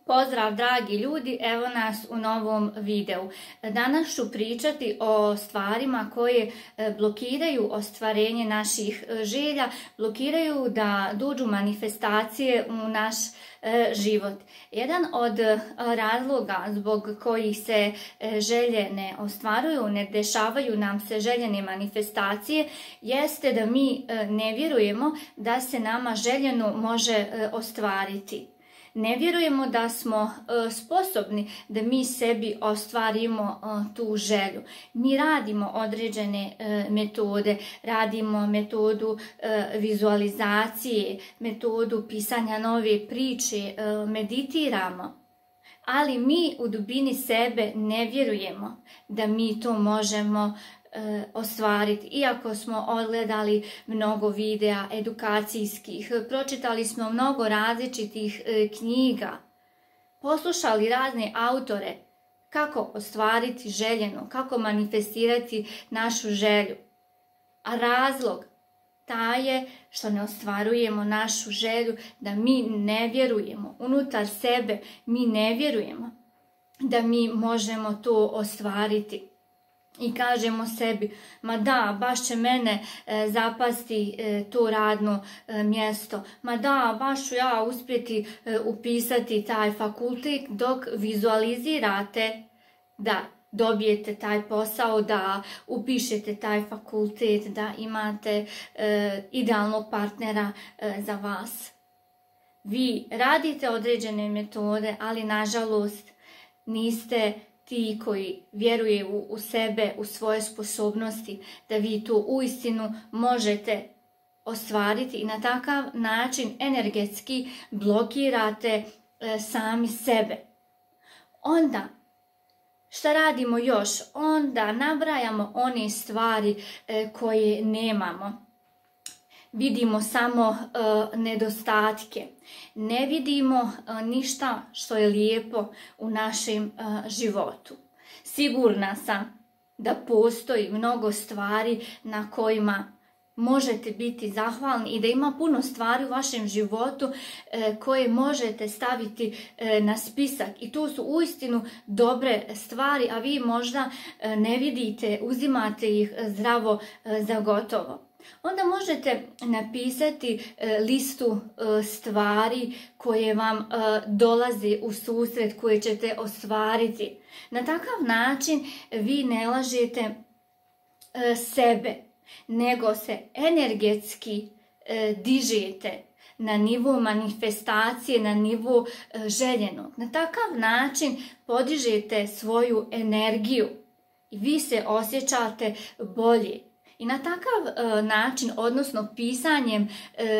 Pozdrav dragi ljudi, evo nas u novom videu. Danas ću pričati o stvarima koje blokiraju ostvarenje naših želja, blokiraju da dođu manifestacije u naš život. Jedan od razloga zbog kojih se želje ne ostvaruju, ne dešavaju nam se željene manifestacije, jeste da mi ne vjerujemo da se nama željeno može ostvariti. Ne vjerujemo da smo sposobni da mi sebi ostvarimo tu želju. Mi radimo određene metode, radimo metodu vizualizacije, metodu pisanja nove priče, meditiramo. Ali mi u dubini sebe ne vjerujemo da mi to možemo ostvariti. Iako smo odgledali mnogo videa edukacijskih, pročitali smo mnogo različitih knjiga, poslušali razne autore kako ostvariti željeno, kako manifestirati našu želju. A razlog taj je što ne ostvarujemo našu želju, da mi ne vjerujemo. Unutar sebe mi ne vjerujemo da mi možemo to ostvariti. I kažemo sebi, ma da, baš će mene zapasti to radno mjesto, ma da, baš ću ja uspjeti upisati taj fakultet, dok vizualizirate da dobijete taj posao, da upišete taj fakultet, da imate idealnog partnera za vas. Vi radite određene metode, ali nažalost niste ti koji vjeruju u sebe, u svoje sposobnosti, da vi to uistinu možete ostvariti i na takav način energetski blokirate sami sebe. Onda, šta radimo još? Onda nabrajamo one stvari koje nemamo. Vidimo samo nedostatke. Ne vidimo ništa što je lijepo u našem životu. Sigurna sam da postoji mnogo stvari na kojima možete biti zahvalni i da ima puno stvari u vašem životu koje možete staviti na spisak. I to su uistinu dobre stvari, a vi možda ne vidite, uzimate ih zdravo za gotovo. Onda možete napisati listu stvari koje vam dolaze u susret, koje ćete ostvariti. Na takav način vi ne lažete sebe, nego se energetski dižete na nivo manifestacije, na nivo željenog. Na takav način podižete svoju energiju i vi se osjećate bolje. I na takav način, odnosno pisanjem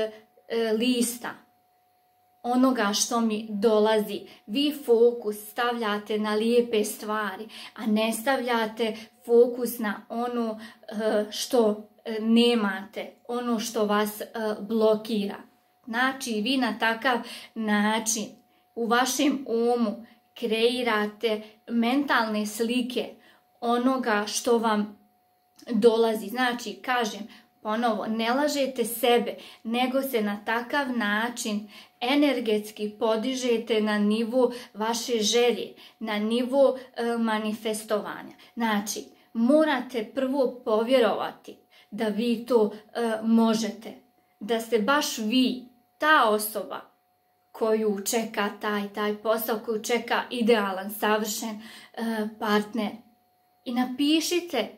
lista onoga što mi dolazi, vi fokus stavljate na lijepe stvari, a ne stavljate fokus na ono što nemate, ono što vas blokira. Znači, vi na takav način u vašem umu kreirate mentalne slike onoga što vam dolazi. Znači, kažem ponovo, ne lažete sebe, nego se na takav način energetski podižete na nivo vaše želje, na nivo manifestovanja. Znači, morate prvo povjerovati da vi to možete, da ste baš vi ta osoba koju čeka taj posao, koju čeka idealan, savršen partner. I napišite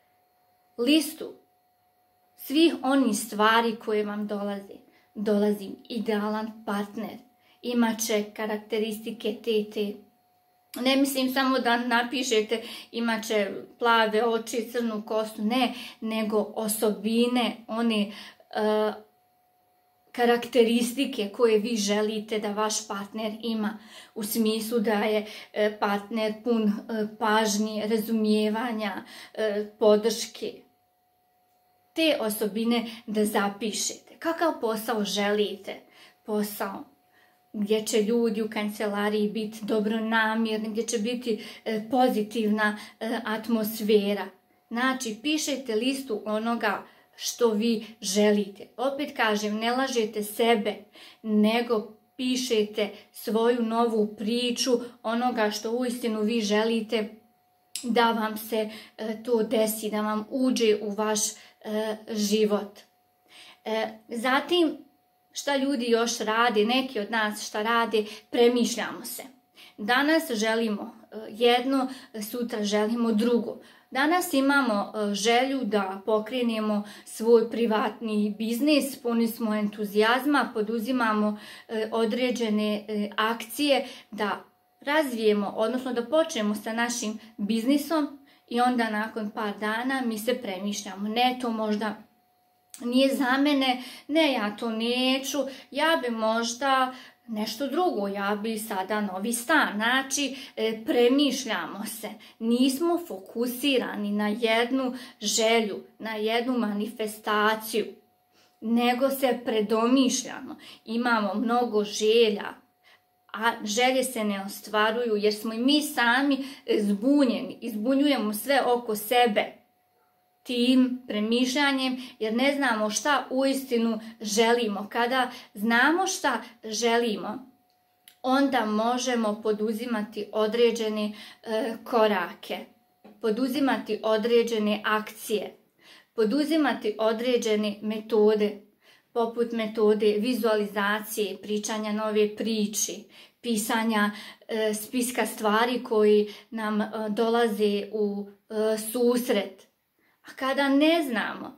listu svih onih stvari koje vam dolaze. Dolazi idealan partner, imat će karakteristike te. Ne mislim samo da napišete imat će plave oči, crnu kosu, ne, nego osobine, one karakteristike koje vi želite da vaš partner ima, u smislu da je partner pun pažnje, razumijevanja, podrške. Te osobine da zapišete. Kakav posao želite? Posao gdje će ljudi u kancelariji biti dobronamjerni, gdje će biti pozitivna atmosfera. Znači, pišete listu onoga što vi želite. Opet kažem, ne lažete sebe, nego pišete svoju novu priču onoga što uistinu vi želite da vam se to desi, da vam uđe u vaš život. Zatim, šta ljudi još rade, neki od nas šta rade, premišljamo se. Danas želimo jedno, sutra želimo drugo. Danas imamo želju da pokrenemo svoj privatni biznis, puni smo entuzijazma, poduzimamo određene akcije da razvijemo, odnosno da počnemo sa našim biznisom i onda nakon par dana mi se premišljamo. Ne, to možda nije za mene, ne, ja to neću, ja bi možda nešto drugo, ja bi sada novi stan. Znači, premišljamo se, nismo fokusirani na jednu želju, na jednu manifestaciju, nego se predomišljamo. Imamo mnogo želja, a želje se ne ostvaruju jer smo i mi sami zbunjeni, izbunjujemo sve oko sebe tim premišljanjem jer ne znamo šta uistinu želimo. Kada znamo šta želimo, onda možemo poduzimati određene korake, poduzimati određene akcije, poduzimati određene metode, poput metode vizualizacije, pričanja nove priče, pisanja spiska stvari koji nam dolaze u susret. A kada ne znamo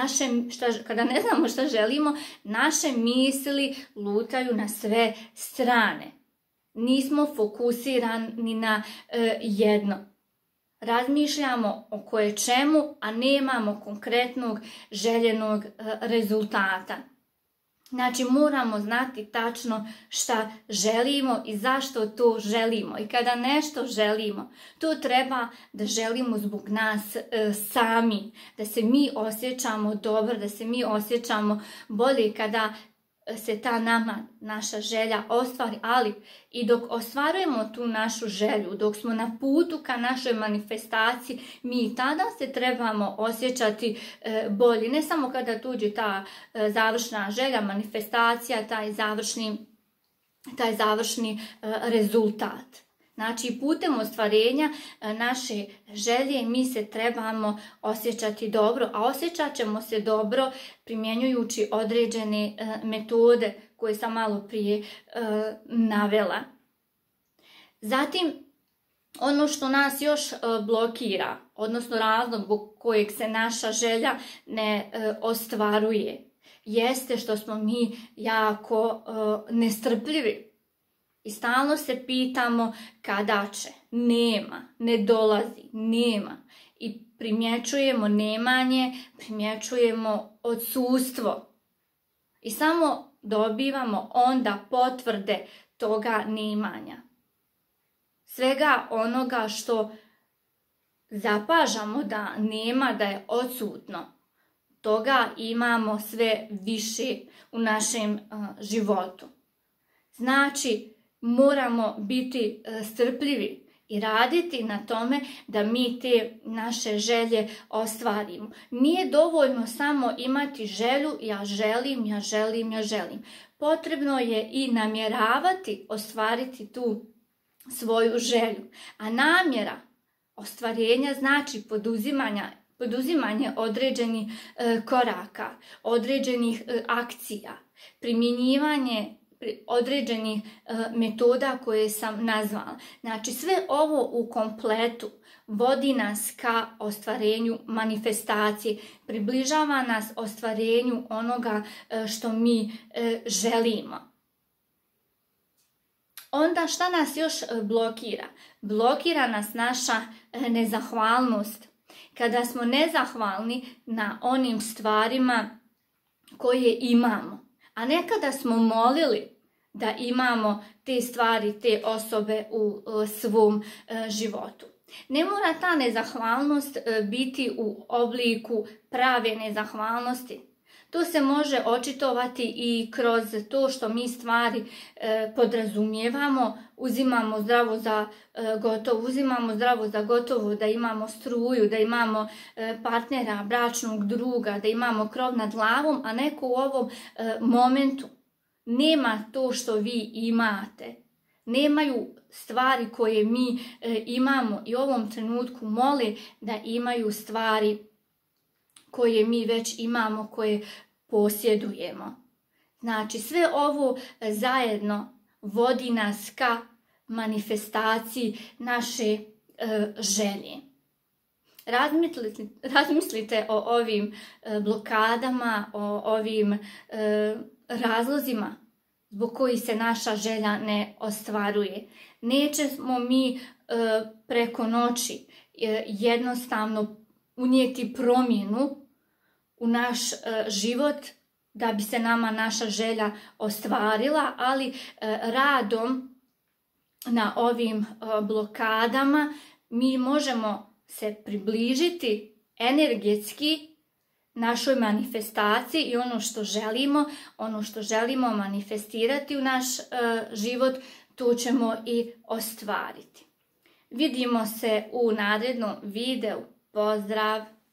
šta želimo, naše misli lutaju na sve strane. Nismo fokusirani na jedno. Razmišljamo o koječemu, a nemamo konkretnog željenog rezultata. Znači, moramo znati tačno šta želimo i zašto to želimo. I kada nešto želimo, to treba da želimo zbog nas sami. Da se mi osjećamo dobro, da se mi osjećamo bolje kada se ta naša želja ostvari. Ali i dok ostvarujemo tu našu želju, dok smo na putu ka našoj manifestaciji, mi tada se trebamo osjećati bolje. Ne samo kada tuđe ta završna želja, manifestacija, taj završni rezultat. Znači, putem ostvarenja naše želje mi se trebamo osjećati dobro, a osjećat ćemo se dobro primjenjujući određene metode koje sam malo prije navela. Zatim, ono što nas još blokira, odnosno razlog zbog kojeg se naša želja ne ostvaruje, jeste što smo mi jako nestrpljivi. I stalno se pitamo kada će, nema, ne dolazi, nema. I primjećujemo nemanje, primjećujemo odsustvo. I samo dobivamo onda potvrde toga nemanja. Svega onoga što zapažamo da nema, da je odsutno, toga imamo sve više u našem životu. Znači, moramo biti strpljivi i raditi na tome da mi te naše želje ostvarimo. Nije dovoljno samo imati želju, ja želim, ja želim, ja želim. Potrebno je i namjeravati ostvariti tu svoju želju. A namjera ostvarenja znači poduzimanje određenih koraka, određenih akcija, primjenjivanje određenih metoda koje sam nazvala. Znači, sve ovo u kompletu vodi nas ka ostvarenju manifestacije, približava nas ostvarenju onoga što mi želimo. Onda šta nas još blokira? Blokira nas naša nezahvalnost. Kada smo nezahvalni na onim stvarima koje imamo, a nekada smo molili da imamo te stvari, te osobe u svom životu. Ne mora ta nezahvalnost biti u obliku prave nezahvalnosti. To se može očitovati i kroz to što mi stvari podrazumijevamo, uzimamo zdravo za gotovo da imamo struju, da imamo partnera, bračnog druga, da imamo krov nad glavom, a neko u ovom momentu nema to što vi imate. Nemaju stvari koje mi imamo i u ovom trenutku mole da imaju stvari koje mi već imamo, koje posjedujemo. Znači, sve ovo zajedno vodi nas ka manifestaciji naše želje. Razmislite o ovim blokadama, o ovim razlozima zbog kojih se naša želja ne ostvaruje. Nećemo mi preko noći jednostavno unijeti promjenu u naš život da bi se nama naša želja ostvarila, ali radom na ovim blokadama mi možemo se približiti energetski našoj manifestaciji i ono što želimo manifestirati u naš život, to ćemo i ostvariti. Vidimo se u narednom videu. Pozdrav!